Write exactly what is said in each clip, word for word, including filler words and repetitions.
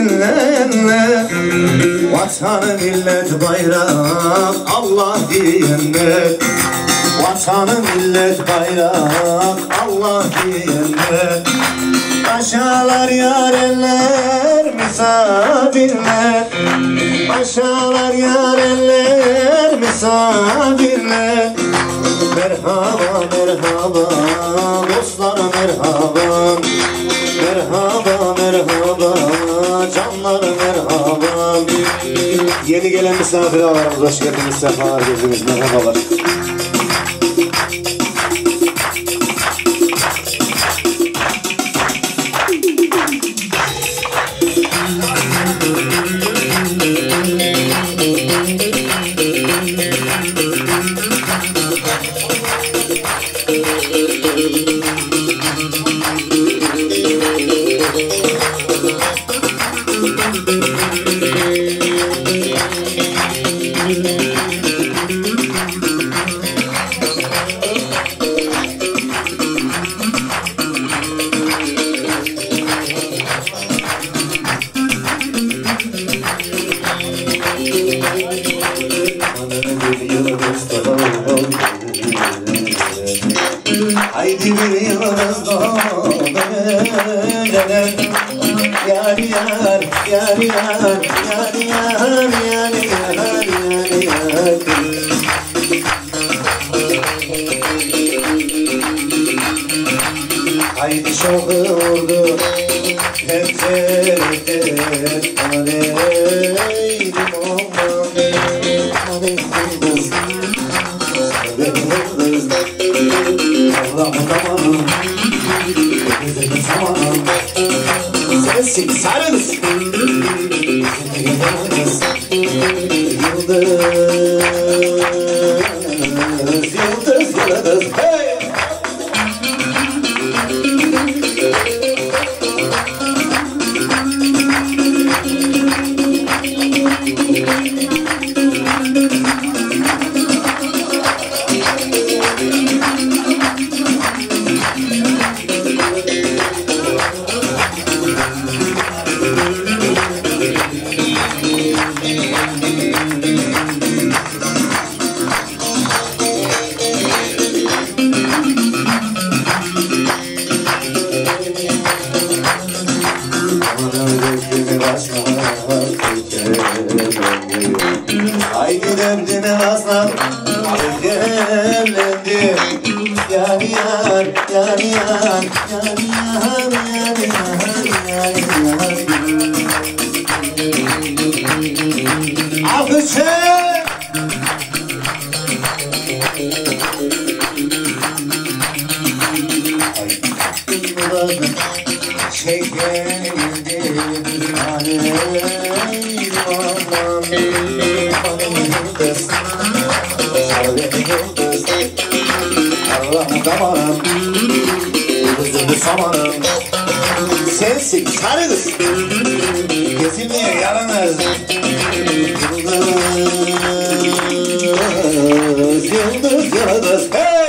dinlenler, vatanı millet bayrak Allah diyenler, vatanı millet bayrak Allah diyenler, aşağılar yarenler misafirler, aşağılar yarenler misafirler. Merhaba merhaba dostlar merhaba, merhaba merhaba canlar merhaba. Yeni gelen misafir ağalarımız hoş geldiniz, sefalar getirdiniz, merhabalar. Haydi bir yıldız doğdu geceden, yar yar yar yar yar yar yar yar yar yar. Haydi şoku vurdu hep terk aleydim olmam, aleydim kız, aleydim kız. Allah'ım damarım, gözümün zamanım, sensin sarımız, yıldız, yıldız, yıldız, yıldız, hey! Haydi derdine aslan geldi, yar yar yar yar yar yar yar yar yar yar. Alkışlar. Çekildi aleyhim aman, aleyhim kız, aleyhim kız. Allah'ım damarım, gözümü samanım, sensin sarı kız, kesilmeye yalnız. Yıldız, yıldız, yıldız, hey!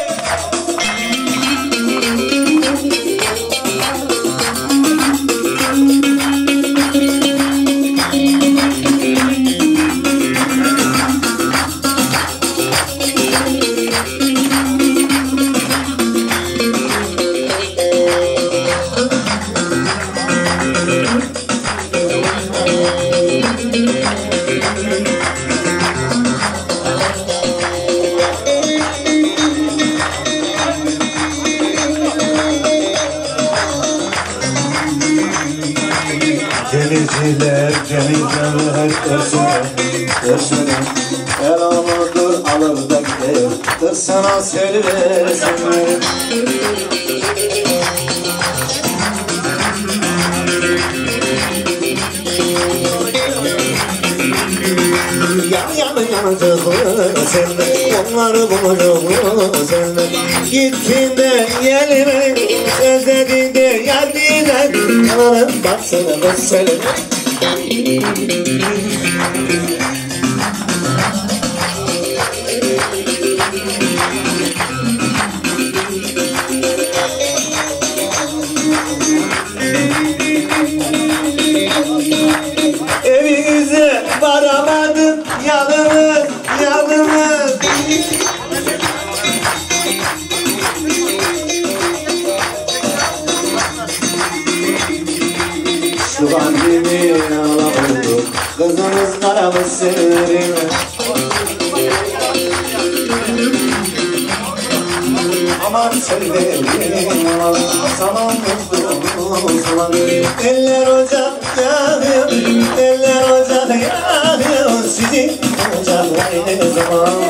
Denizciler, denizciler dersine, dersine el alır alır da gider, dırsana söylersene. Yan yana yanacaklı senle, onları bulacaklı senle. Gittiğinde yerime, özlediğinde yar diyecek, yanarım baksana baksana. Thank you. aman sevdiğim aman, zaman mutluluğumuz aman. Eller ocak yanıyor, eller ocak yanıyor, sizin ocaklarınız aman.